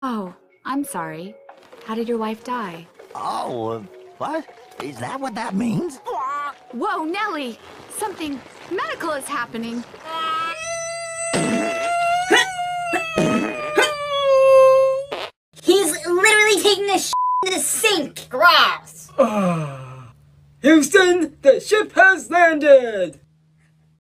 Oh, I'm sorry. How did your wife die? Oh, what? Is that what that means? Whoa, Nellie! Something medical is happening. He's literally taking a shit in the sink. Gross. Houston, the ship has landed!